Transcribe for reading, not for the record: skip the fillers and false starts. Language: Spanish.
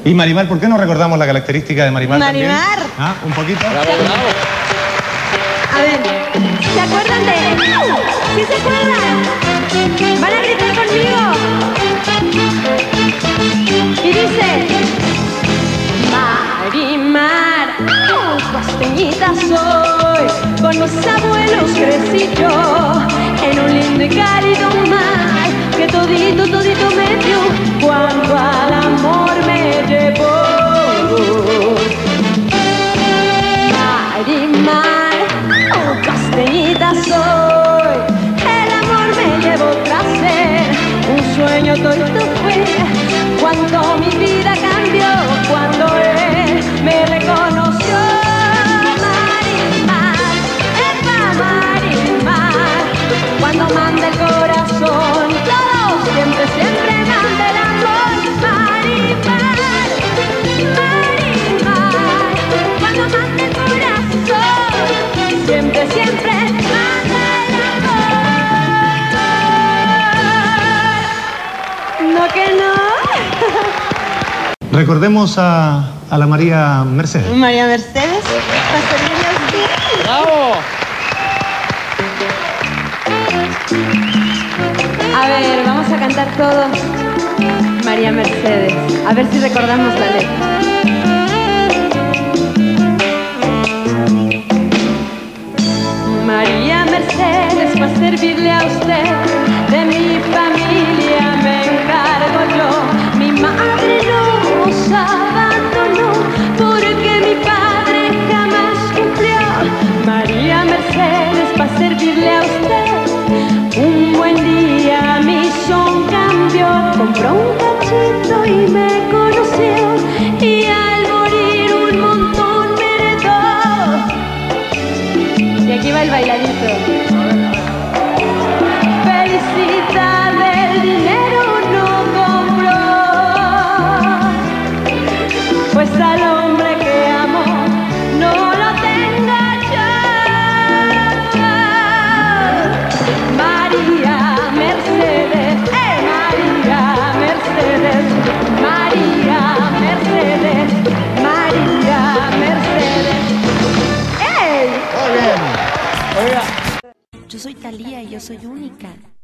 Y Marimar, ¿por qué no recordamos la característica de Marimar también? Marimar. ¿Ah? ¿Un poquito? Bravo, bravo. A ver, ¿se acuerdan de...? ¿Sí se acuerdan? ¿Van a gritar conmigo? Y dice... Marimar, costeñita soy, con mis abuelos crecí yo, en un lindo y cálido mar, que todito, todito me dio, cuando al amor me llevó. Marimar, costeñita soy, el amor me llevó tras él, un sueño todito fue, cuando mi vida cambió, cuando él me reconoció. Marimar, epa Marimar, cuando manda el corazón, todo siempre, siempre manda el amor. Marimar, Marimar, cuando manda el corazón, siempre, siempre manda el amor. ¿No que no? Recordemos a la María Mercedes. María Mercedes, para servirle a usted. ¡Bravo! A ver, vamos a cantar todos María Mercedes. A ver si recordamos la letra. María Mercedes, para servirle a usted, de mi familia me encargo yo. Mi madre nos abandonó porque mi padre jamás cumplió. María Mercedes, para servirle a usted, un buen día me hizo un cambio, compró un cachito y me conoció, y al morir un montón me heredó. Y aquí va el bailadito. Felicidad del dinero no compró, pues al hombre que amo no lo tengo yo. María Mercedes, María Mercedes, María Mercedes, María Mercedes. ¡Ey! Muy bien. Oiga. Yo soy Thalía y yo soy única.